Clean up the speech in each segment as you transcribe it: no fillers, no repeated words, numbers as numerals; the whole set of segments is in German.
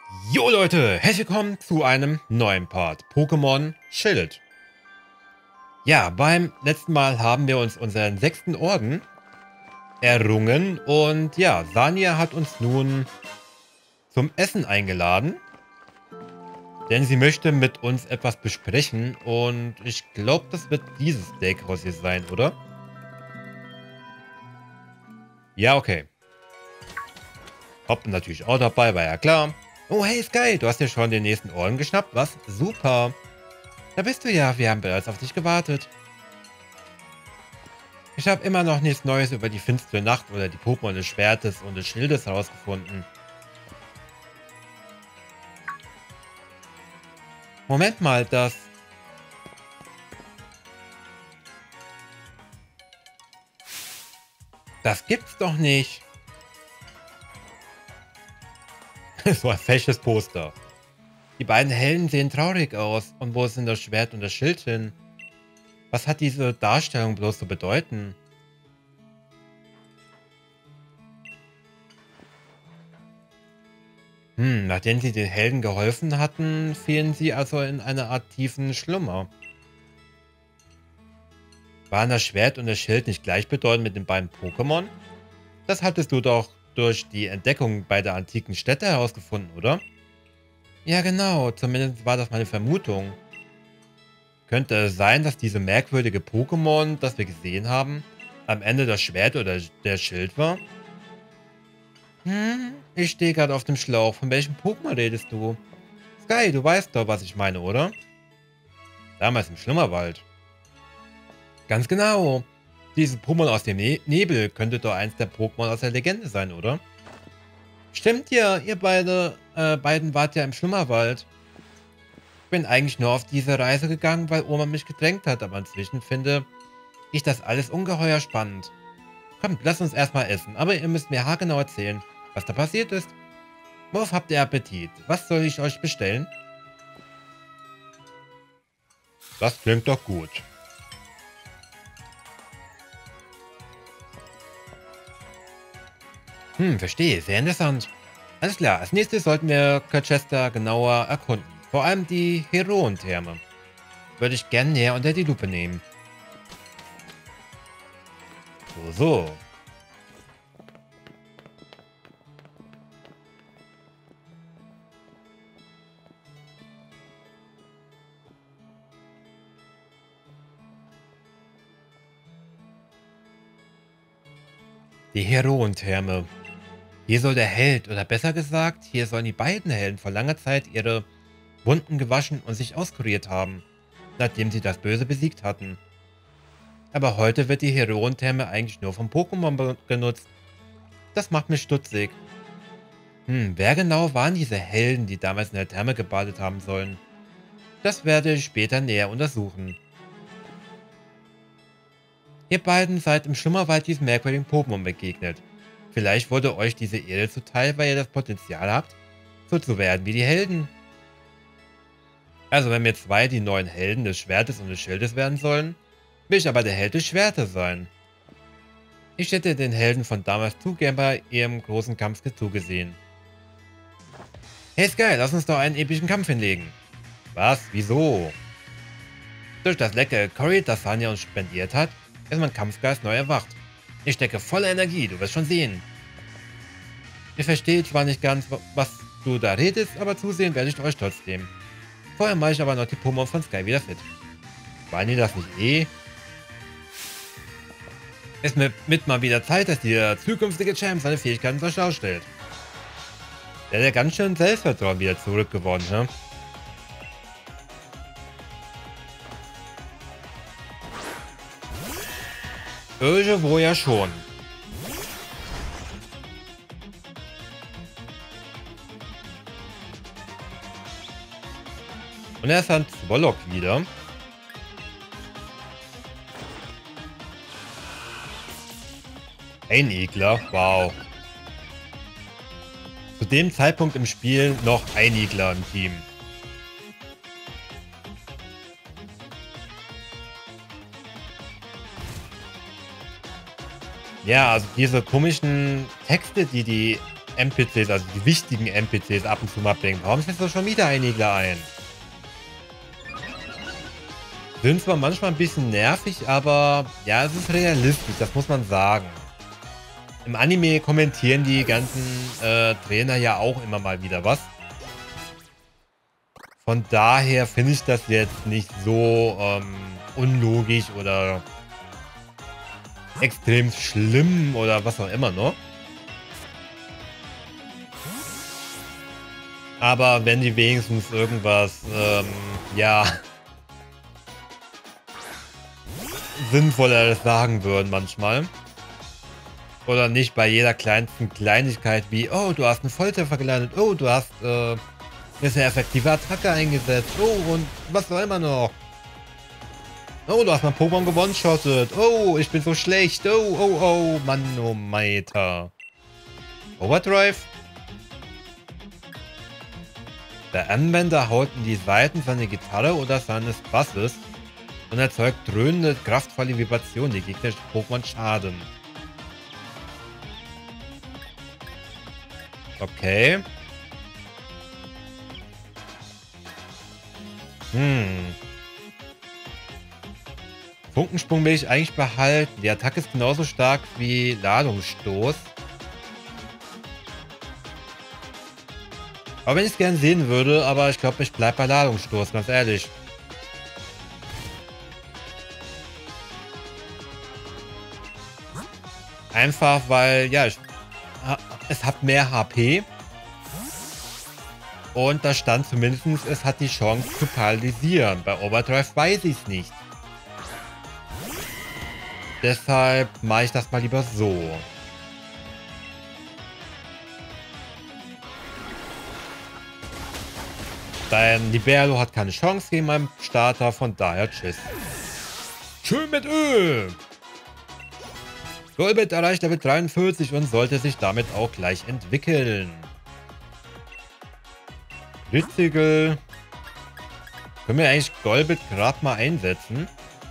Jo Leute, herzlich willkommen zu einem neuen Part Pokémon Schild. Ja, beim letzten Mal haben wir uns unseren 6. Orden errungen und ja, Sania hat uns nun zum Essen eingeladen, denn sie möchte mit uns etwas besprechen und ich glaube, das wird dieses Steakhouse hier sein, oder? Ja, okay. Hopp natürlich auch dabei, war ja klar. Oh, hey Sky, du hast dir schon den nächsten Orden geschnappt, was? Super. Da bist du ja, wir haben bereits auf dich gewartet. Ich habe immer noch nichts Neues über die finstere Nacht oder die Pokémon des Schwertes und des Schildes herausgefunden. Moment mal, das gibt's doch nicht. So ein fesches Poster. Die beiden Helden sehen traurig aus. Und wo sind das Schwert und das Schild hin? Was hat diese Darstellung bloß zu bedeuten? Nachdem sie den Helden geholfen hatten, fielen sie also in eine Art tiefen Schlummer. Waren das Schwert und das Schild nicht gleichbedeutend mit den beiden Pokémon? Das hattest du doch durch die Entdeckung beider antiken Städte herausgefunden, oder? Ja, genau. Zumindest war das meine Vermutung. Könnte es sein, dass diese merkwürdige Pokémon, das wir gesehen haben, am Ende das Schwert oder der Schild war? Ich stehe gerade auf dem Schlauch. Von welchem Pokémon redest du? Sky, du weißt doch, was ich meine, oder? Damals im Schlummerwald. Ganz genau. Dieses Pokémon aus dem Nebel könnte doch eins der Pokémon aus der Legende sein, oder? Stimmt ja, ihr beiden wart ja im Schlummerwald. Ich bin eigentlich nur auf diese Reise gegangen, weil Oma mich gedrängt hat, aber inzwischen finde ich das alles ungeheuer spannend. Kommt, lasst uns erstmal essen, aber ihr müsst mir haargenau erzählen, was da passiert ist. Worauf habt ihr Appetit? Was soll ich euch bestellen? Das klingt doch gut. Verstehe. Sehr interessant. Alles klar, als nächstes sollten wir Colchester genauer erkunden. Vor allem die Heroentherme. Würde ich gern näher unter die Lupe nehmen. So. Die Heroentherme. Hier soll der Held, oder besser gesagt, hier sollen die beiden Helden vor langer Zeit ihre Wunden gewaschen und sich auskuriert haben, nachdem sie das Böse besiegt hatten. Aber heute wird die Heroentherme eigentlich nur vom Pokémon genutzt. Das macht mich stutzig. Wer genau waren diese Helden, die damals in der Therme gebadet haben sollen? Das werde ich später näher untersuchen. Ihr beiden seid im Schlummerwald diesem merkwürdigen Pokémon begegnet. Vielleicht wurde euch diese Ehre zuteil, weil ihr das Potenzial habt, so zu werden wie die Helden. Also wenn wir zwei die neuen Helden des Schwertes und des Schildes werden sollen, will ich aber der Held des Schwertes sein. Ich hätte den Helden von damals zu gern bei ihrem großen Kampf zugesehen. Hey Sky, lass uns doch einen epischen Kampf hinlegen. Was? Wieso? Durch das leckere Curry, das Sanja uns spendiert hat, ist mein Kampfgeist neu erwacht. Ich stecke voller Energie, du wirst schon sehen. Ich verstehe zwar nicht ganz, was du da redest, aber zusehen werde ich euch trotzdem. Vorher mache ich aber noch die Pokémon von Sky wieder fit. Waren die das nicht eh? Ist mit mal wieder Zeit, dass der zukünftige Champ seine Fähigkeiten zur Schau stellt. Der hat ja ganz schön Selbstvertrauen wieder zurückgewonnen, ne? Irgendwo ja schon. Und er ist dann Zwollock wieder. Ein Igler, wow. Zu dem Zeitpunkt im Spiel noch ein Igler im Team. Ja, also diese komischen Texte, die NPCs, also die wichtigen NPCs ab und zu mal bringen. Warum setzt du schon wieder ein Igler ein? Sind zwar manchmal ein bisschen nervig, aber ja, es ist realistisch, das muss man sagen. Im Anime kommentieren die ganzen Trainer ja auch immer mal wieder was. Von daher finde ich das jetzt nicht so unlogisch oder extrem schlimm oder was auch immer, ne? Aber wenn die wenigstens irgendwas, ja, Sinnvolleres sagen würden manchmal. Oder nicht bei jeder kleinsten Kleinigkeit wie, oh, du hast einen Volltreffer gelandet, oh, du hast eine sehr effektive Attacke eingesetzt, oh, und was auch immer noch. Oh, du hast mein Pokémon gewone-shottet, oh, ich bin so schlecht, oh, oh, oh, Manometer. Overdrive? Der Anwender haut in die Saiten seiner Gitarre oder seines Basses und erzeugt dröhnende, kraftvolle Vibrationen, die gegnerische Pokémon schaden. Okay. Funkensprung will ich eigentlich behalten. Die Attacke ist genauso stark wie Ladungsstoß. Auch wenn ich es gerne sehen würde, aber ich glaube, ich bleibe bei Ladungsstoß, ganz ehrlich. Einfach, weil, ja, es hat mehr HP. Und da stand zumindest, es hat die Chance zu paralysieren. Bei Overdrive weiß ich es nicht. Deshalb mache ich das mal lieber so. Dein Libero hat keine Chance gegen meinen Starter, von daher tschüss. Schön mit Öl! Golbet erreicht Level 43 und sollte sich damit auch gleich entwickeln. Ritzigel. Können wir eigentlich Golbet gerade mal einsetzen?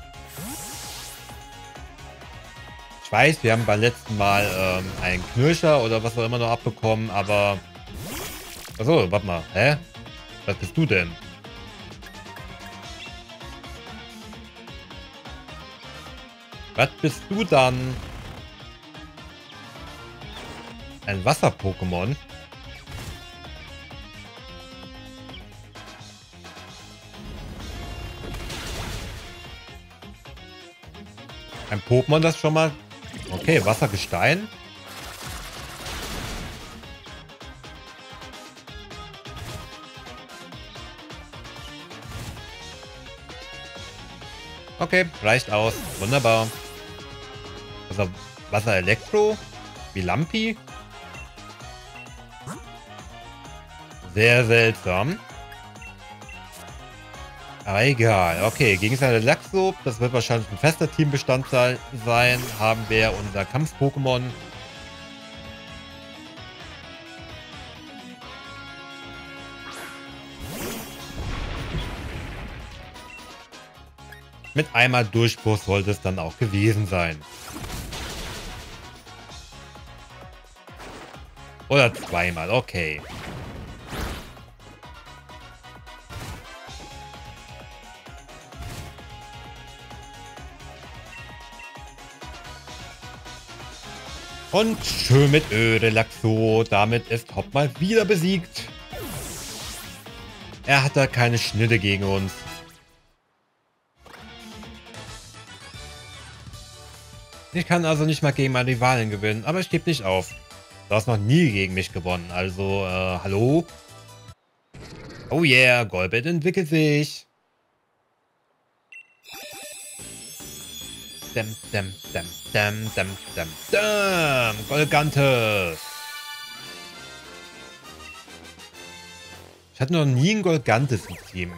Ich weiß, wir haben beim letzten Mal einen Knirscher oder was auch immer noch abbekommen, aber... Achso, warte mal. Hä? Was bist du denn? Was bist du dann? Ein Wasser-Pokémon? Ein Pokémon, das schon mal... Okay, Wassergestein. Okay, reicht aus. Wunderbar. Also Wasser-Elektro? Wie Lampi? Sehr seltsam. Aber egal. Okay, Gegenstand Relaxo. Das wird wahrscheinlich ein fester Teambestandteil sein. Haben wir unser Kampf-Pokémon. Mit einmal Durchbruch sollte es dann auch gewesen sein. Oder zweimal, okay. Und schön mit Relaxo. Damit ist Hop mal wieder besiegt. Er hat da keine Schnitte gegen uns. Ich kann also nicht mal gegen meine Rivalen gewinnen, aber ich gebe nicht auf. Du hast noch nie gegen mich gewonnen, also, hallo? Oh yeah, Golbet entwickelt sich. Golgantes. Ich hatte noch nie ein Golgantes im Team.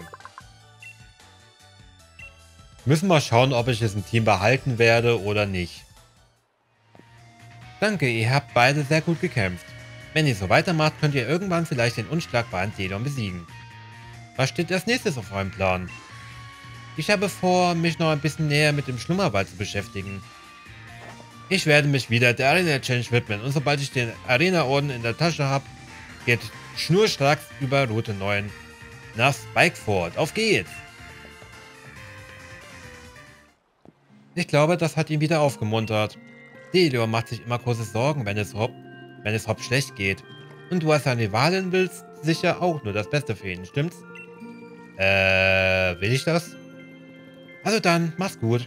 Müssen wir schauen, ob ich es im Team behalten werde oder nicht. Danke, ihr habt beide sehr gut gekämpft. Wenn ihr so weitermacht, könnt ihr irgendwann vielleicht den unschlagbaren Dedon besiegen. Was steht als nächstes auf eurem Plan? Ich habe vor, mich noch ein bisschen näher mit dem Schlummerwald zu beschäftigen. Ich werde mich wieder der Arena Challenge widmen und sobald ich den Arena-Orden in der Tasche habe, geht schnurstracks über Route 9 nach Spikeford. Auf geht's! Ich glaube, das hat ihn wieder aufgemuntert. Delio macht sich immer große Sorgen, wenn es Hop schlecht geht. Und du als seine Rivalin willst sicher auch nur das Beste für ihn, stimmt's? Will ich das? Also dann, mach's gut.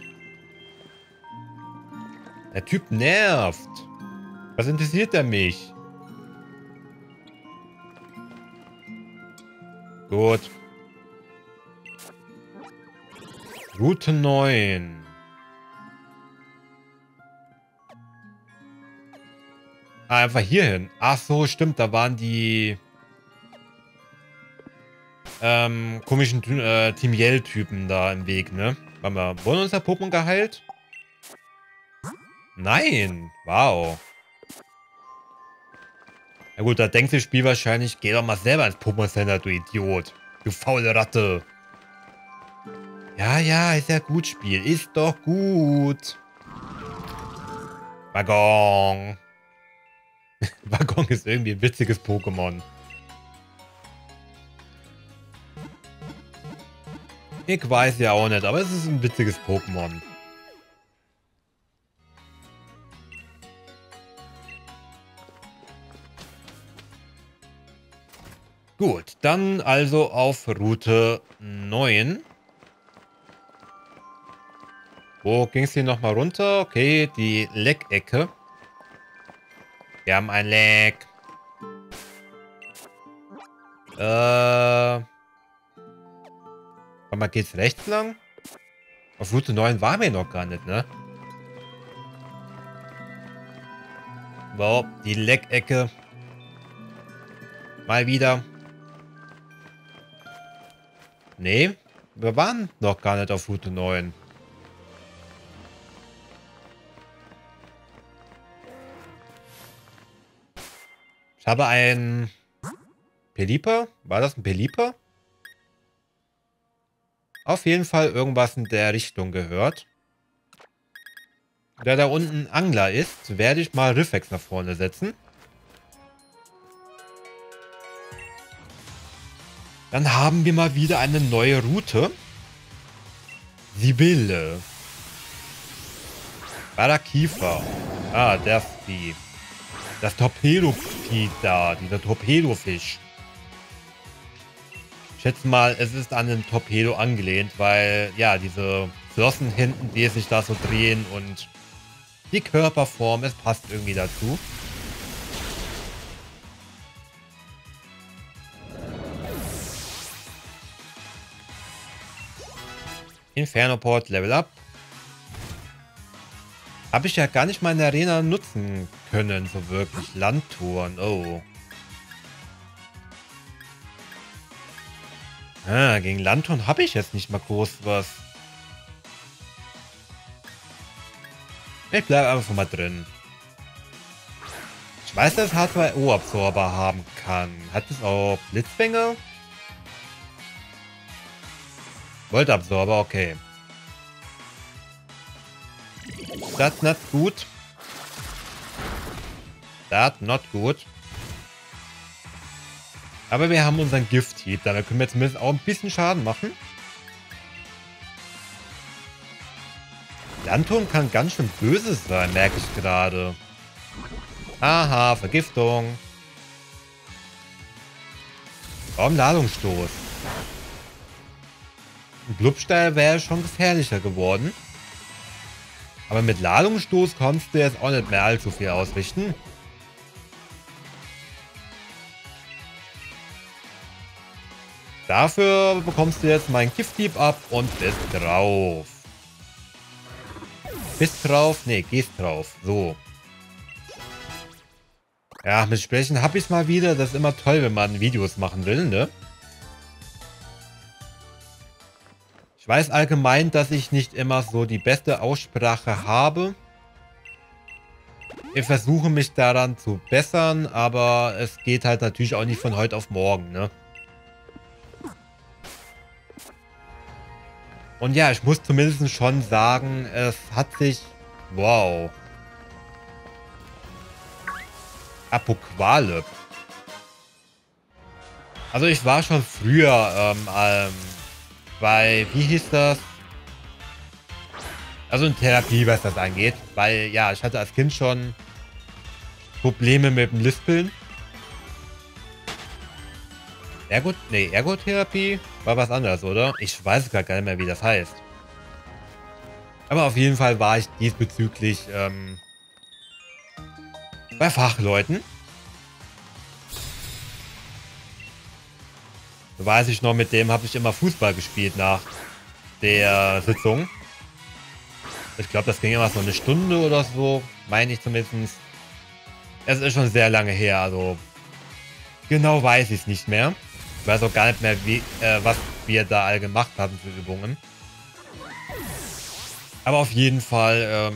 Der Typ nervt. Was interessiert er mich? Gut. Route 9. Ah, einfach hier hin. Ach so, stimmt. Da waren die komischen Team Yell-Typen da im Weg, ne? Warte mal, wurden unser Pokémon geheilt? Nein. Wow. Na gut, da denkt das Spiel wahrscheinlich, geh doch mal selber ins Pokémon Center, du Idiot. Du faule Ratte. Ja, ja, ist ja gut, Spiel. Ist doch gut. Waggon. Waggon ist irgendwie ein witziges Pokémon. Ich weiß ja auch nicht, aber es ist ein witziges Pokémon. Gut, dann also auf Route 9. Wo ging es hier nochmal runter? Okay, die Leckecke. Wir haben ein Leck. Warte mal, geht's rechts lang? Auf Route 9 waren wir noch gar nicht, ne? Wow, die Leckecke. Mal wieder. Nee, wir waren noch gar nicht auf Route 9. Ich habe ein Pelipper? War das ein Pelipper? Auf jeden Fall irgendwas in der Richtung gehört. Da unten Angler ist, werde ich mal Riffex nach vorne setzen. Dann haben wir mal wieder eine neue Route. Sibylle. Barakifa. Ah, der Vieh. Das Torpedo-Vieh da. Dieser Torpedofisch. Ich schätze mal, es ist an den Torpedo angelehnt, weil, ja, diese Flossen hinten, die sich da so drehen und die Körperform, es passt irgendwie dazu. Infernoport, Level Up. Habe ich ja gar nicht mal in der Arena nutzen können, so wirklich. Landtouren, oh. Ah, gegen Landtouren habe ich jetzt nicht mal groß was. Ich bleibe einfach mal drin. Ich weiß, dass es H2O-Absorber haben kann. Hat es auch Blitzfänger? Voltabsorber, okay. Das not gut. Das not gut. Aber wir haben unseren Gift-Heat. Da können wir zumindest auch ein bisschen Schaden machen. Landton kann ganz schön böse sein, merke ich gerade. Aha, Vergiftung. Warum Ladungsstoß? Ein Blubsteil wäre schon gefährlicher geworden. Aber mit Ladungsstoß kannst du jetzt auch nicht mehr allzu viel ausrichten. Dafür bekommst du jetzt meinen Giftdieb ab und bist drauf. Bist drauf? Ne, gehst drauf. So. Ja, mit Sprechen habe ich es mal wieder. Das ist immer toll, wenn man Videos machen will, ne? Ich weiß allgemein, dass ich nicht immer so die beste Aussprache habe. Ich versuche mich daran zu bessern, aber es geht halt natürlich auch nicht von heute auf morgen, ne? Und ja, ich muss zumindest schon sagen, es hat sich... Wow. Apoqualip. Also ich war schon früher bei, wie hieß das? Also in Therapie, was das angeht. Weil, ja, ich hatte als Kind schon Probleme mit dem Lispeln. Ergotherapie war was anderes, oder? Ich weiß gar nicht mehr, wie das heißt. Aber auf jeden Fall war ich diesbezüglich bei Fachleuten. So weiß ich noch, mit dem habe ich immer Fußball gespielt nach der Sitzung. Ich glaube, das ging immer so eine Stunde oder so, meine ich zumindest. Es ist schon sehr lange her, also genau weiß ich es nicht mehr. Ich weiß auch gar nicht mehr, was wir da all gemacht haben für Übungen. Aber auf jeden Fall,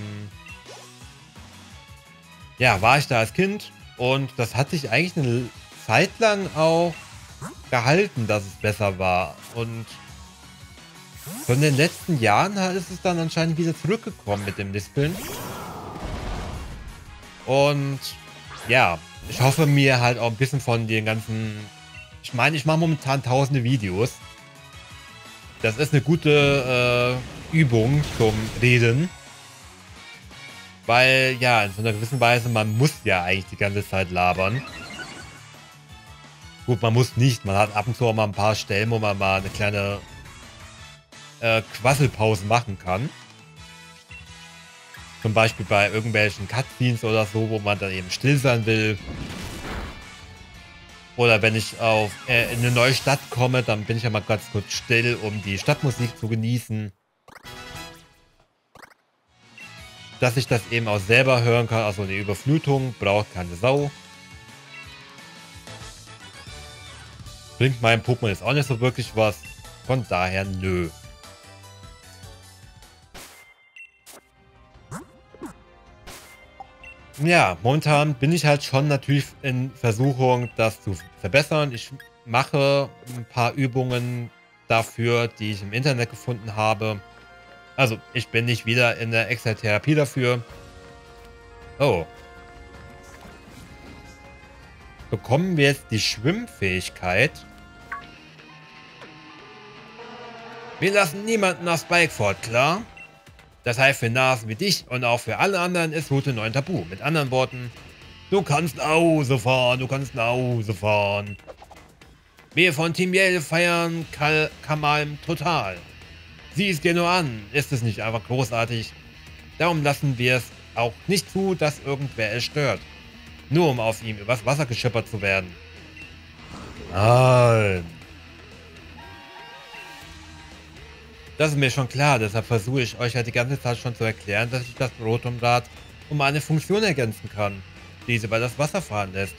ja, war ich da als Kind und das hat sich eigentlich eine Zeit lang auch gehalten, dass es besser war. Und so in den letzten Jahren ist es dann anscheinend wieder zurückgekommen mit dem Lispeln. Und ja, ich hoffe mir halt auch ein bisschen von den ganzen... Ich meine, ich mache momentan tausende Videos. Das ist eine gute Übung zum Reden. Weil, ja, in so einer gewissen Weise, man muss ja eigentlich die ganze Zeit labern. Gut, man muss nicht. Man hat ab und zu auch mal ein paar Stellen, wo man mal eine kleine Quasselpause machen kann. Zum Beispiel bei irgendwelchen Cutscenes oder so, wo man dann eben still sein will. Oder wenn ich in eine neue Stadt komme, dann bin ich ja mal ganz kurz still, um die Stadtmusik zu genießen. Dass ich das eben auch selber hören kann. Also eine Überflutung braucht keine Sau. Bringt meinem Pokémon jetzt auch nicht so wirklich was. Von daher nö. Ja, momentan bin ich halt schon natürlich in Versuchung, das zu verbessern. Ich mache ein paar Übungen dafür, die ich im Internet gefunden habe. Also, ich bin nicht wieder in der extra Therapie dafür. Oh. Bekommen wir jetzt die Schwimmfähigkeit? Wir lassen niemanden nach Spike fort, klar? Das heißt, für Nasen wie dich und auch für alle anderen ist Route 9 tabu. Mit anderen Worten, du kannst nach Hause fahren, du kannst nach Hause fahren. Wir von Team Yell feiern Kamalm total. Sieh es dir nur an, ist es nicht einfach großartig? Darum lassen wir es auch nicht zu, dass irgendwer es stört. Nur um auf ihm übers Wasser geschippert zu werden. Nein. Das ist mir schon klar, deshalb versuche ich euch ja die ganze Zeit schon zu erklären, dass ich das Rotomrad um eine Funktion ergänzen kann, die sie bei das Wasser fahren lässt.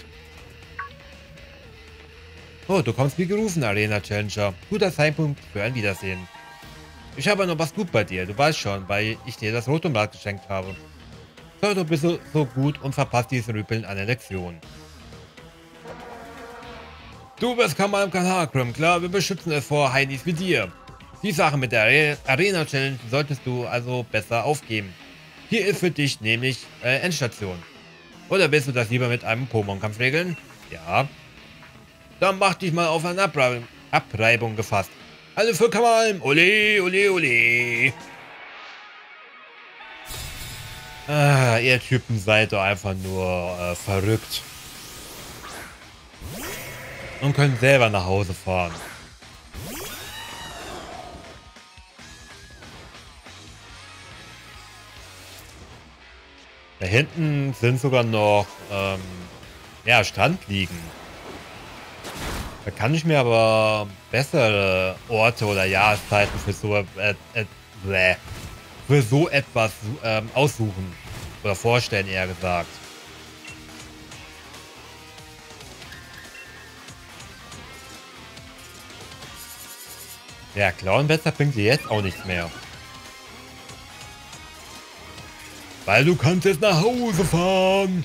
Oh, du kommst wie gerufen, Arena Challenger. Guter Zeitpunkt für ein Wiedersehen. Ich habe noch was gut bei dir, du weißt schon, weil ich dir das Rotomrad geschenkt habe. So, du bist so gut und verpasst diesen Rüpeln eine Lektion. Du bist Kamal im Kanalkrim, klar, wir beschützen es vor Heinis wie dir. Die Sache mit der Arena Challenge solltest du also besser aufgeben. Hier ist für dich nämlich Endstation. Oder willst du das lieber mit einem Pokémon-Kampf regeln? Ja. Dann mach dich mal auf eine Abreibung gefasst. Alle für Kamalm! Ole, ole, ole! Ah, ihr Typen seid doch einfach nur verrückt. Und könnt selber nach Hause fahren. Da hinten sind sogar noch ja, Strandliegen. Da kann ich mir aber bessere Orte oder Jahreszeiten für so etwas aussuchen. Oder vorstellen, eher gesagt. Ja, Clownwetter bringt dir jetzt auch nichts mehr. Weil du kannst jetzt nach Hause fahren.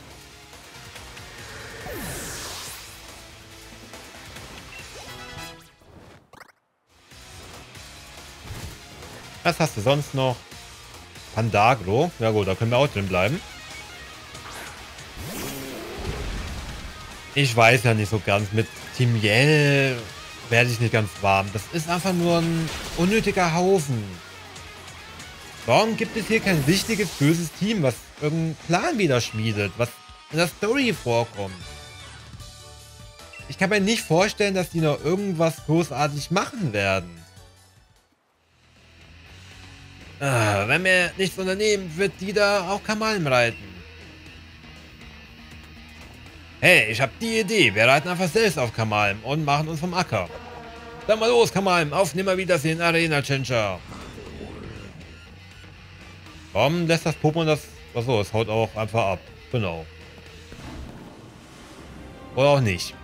Was hast du sonst noch? Pandagro. Ja gut, da können wir auch drin bleiben. Ich weiß ja nicht so ganz. Mit Team Yell werde ich nicht ganz warm. Das ist einfach nur ein unnötiger Haufen. Warum gibt es hier kein richtiges, böses Team, was irgendeinen Plan wieder schmiedet, was in der Story vorkommt? Ich kann mir nicht vorstellen, dass die noch irgendwas großartig machen werden. Wenn wir nichts unternehmen, wird die da auch Kamalen reiten. Hey, ich hab die Idee. Wir reiten einfach selbst auf Kamalen und machen uns vom Acker. Dann mal los, Kamalen. Auf Nimmerwiedersehen, Arena Changer. Warum lässt das Pokémon das... Achso, es haut auch einfach ab. Genau. Oder auch nicht.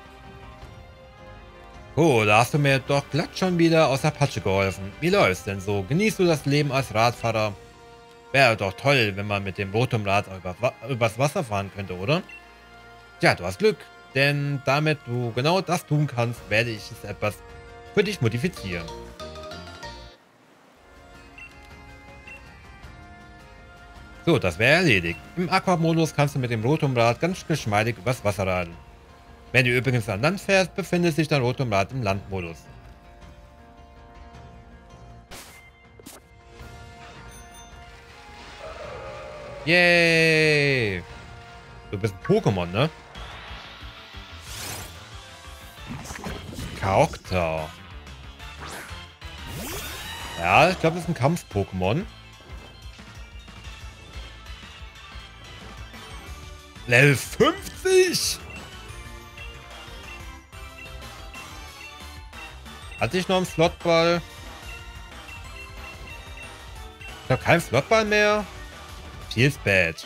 Oh, da hast du mir doch glatt schon wieder aus der Patsche geholfen. Wie läuft's denn so? Genießt du das Leben als Radfahrer? Wäre doch toll, wenn man mit dem Rotomrad übers Wasser fahren könnte, oder? Tja, du hast Glück. Denn damit du genau das tun kannst, werde ich es etwas für dich modifizieren. So, das wäre erledigt. Im Aqua-Modus kannst du mit dem Rotomrad ganz geschmeidig übers Wasser radeln. Wenn du übrigens an Land fährst, befindet sich dein Rotomrad im Landmodus. Yay! Du bist ein Pokémon, ne? Kaokta. Ja, ich glaube, das ist ein Kampf-Pokémon. Level 50! Hatte ich noch einen Slotball? Ich habe keinen Slotball mehr. Feels bad.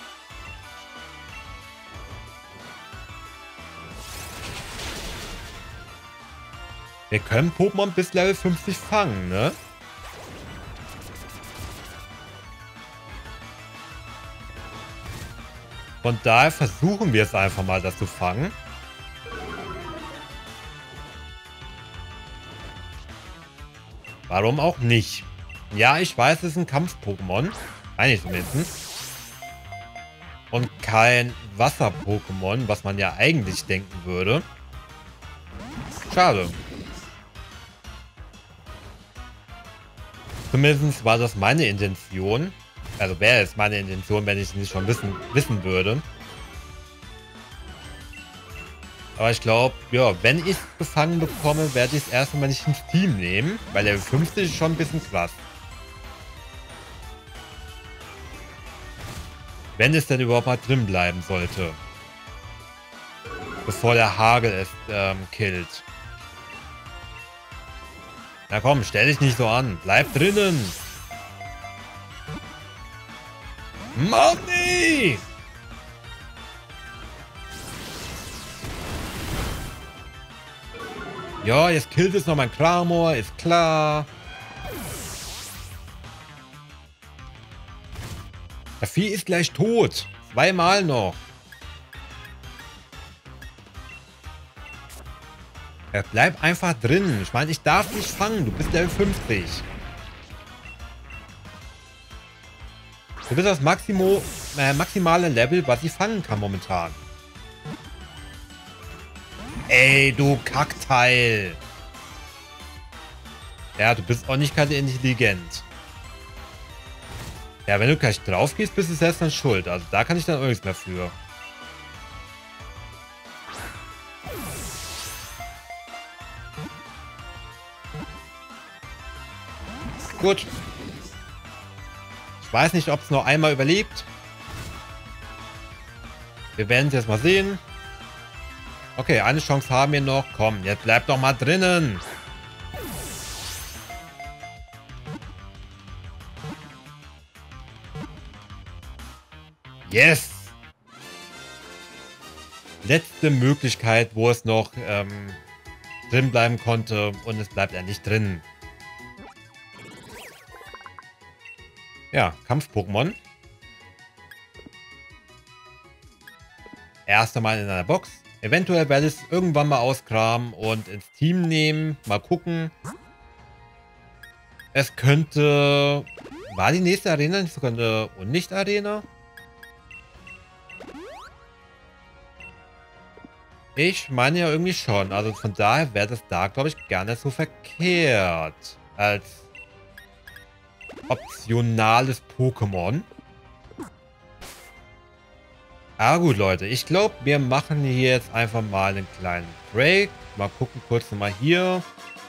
Wir können Pokémon bis Level 50 fangen, ne? Von daher versuchen wir es einfach mal, das zu fangen. Warum auch nicht? Ja, ich weiß, es ist ein Kampf-Pokémon. Eigentlich zumindest. Und kein Wasser-Pokémon, was man ja eigentlich denken würde. Schade. Zumindest war das meine Intention. Also wäre es meine Intention, wenn ich es nicht schon wissen würde. Aber ich glaube, ja, wenn ich es gefangen bekomme, werde ich es erstmal nicht ins Team nehmen. Weil Level 50 ist schon ein bisschen krass. Wenn es denn überhaupt mal drin bleiben sollte. Bevor der Hagel es killt. Na komm, stell dich nicht so an. Bleib drinnen. Money! Ja, jetzt killt es noch mein Clamor, ist klar. Das Vieh ist gleich tot. Zweimal noch. Er bleibt einfach drin. Ich meine, ich darf dich fangen. Du bist Level 50. Du bist das maximale Level, was ich fangen kann momentan. Ey, du Kackteil. Ja, du bist auch nicht gerade intelligent. Ja, wenn du gleich drauf gehst, bist du selbst dann schuld. Also da kann ich dann auch nichts mehr für. Gut. Ich weiß nicht, ob es noch einmal überlebt. Wir werden es jetzt mal sehen. Okay, eine Chance haben wir noch. Komm, jetzt bleib doch mal drinnen. Yes! Letzte Möglichkeit, wo es noch drin bleiben konnte. Und es bleibt ja nicht drin. Ja, Kampf-Pokémon. Erst einmal in einer Box. Eventuell werde ich es irgendwann mal auskramen und ins Team nehmen. Mal gucken. Es könnte... War die nächste Arena nicht sogar eine Unlicht-Arena? Ich meine ja irgendwie schon. Also von daher wäre das da, glaube ich, gar nicht so verkehrt. Als optionales Pokémon. Aber gut, Leute. Ich glaube, wir machen hier jetzt einfach mal einen kleinen Break. Mal gucken kurz nochmal hier.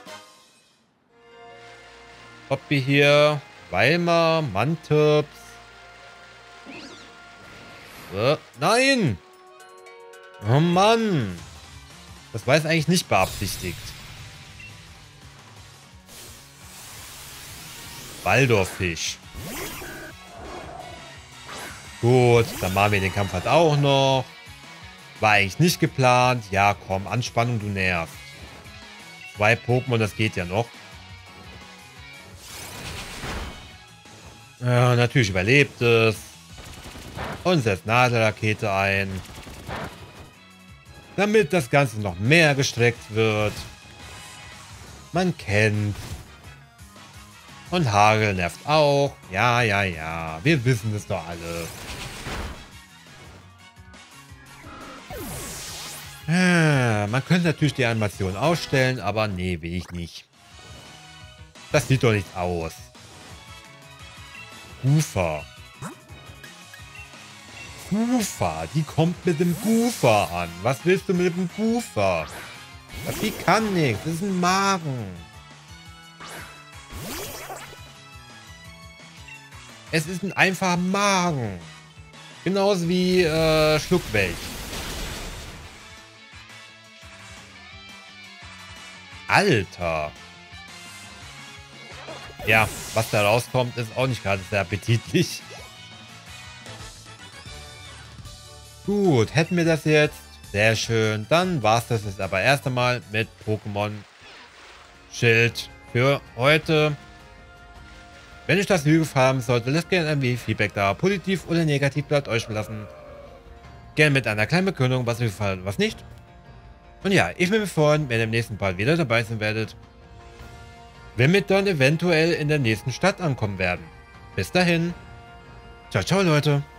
Ob wir hier Weimar, Mantips. Nein! Oh Mann! Das war jetzt eigentlich nicht beabsichtigt. Waldorffisch. Gut, dann machen wir den Kampf halt auch noch. War eigentlich nicht geplant. Ja, komm, Anspannung, du nervst. 2 Pokémon, das geht ja noch. Ja, natürlich überlebt es. Und setzt Nadelrakete ein. Damit das Ganze noch mehr gestreckt wird. Man kennt. Und Hagel nervt auch. Ja, ja, ja. Wir wissen es doch alle. Man könnte natürlich die Animation ausstellen, aber nee, will ich nicht. Das sieht doch nicht aus. Goofer. Goofer, die kommt mit dem Goofer an. Was willst du mit dem Goofer? Die kann nichts, das ist ein Magen. Es ist ein einfacher Magen. Genauso wie Schluckwelch. Alter. Ja, was da rauskommt, ist auch nicht gerade sehr appetitlich. Gut, hätten wir das jetzt. Sehr schön. Dann war es das jetzt aber erst einmal mit Pokémon Schild für heute. Wenn euch das Video gefallen haben sollte, lasst gerne ein Feedback da. Positiv oder negativ bleibt euch belassen. Gerne mit einer kleinen Begründung, was euch gefallen und was nicht. Und ja, ich würde mich freuen, wenn ihr im nächsten Part wieder dabei sein werdet. Wenn wir dann eventuell in der nächsten Stadt ankommen werden. Bis dahin. Ciao, ciao, Leute.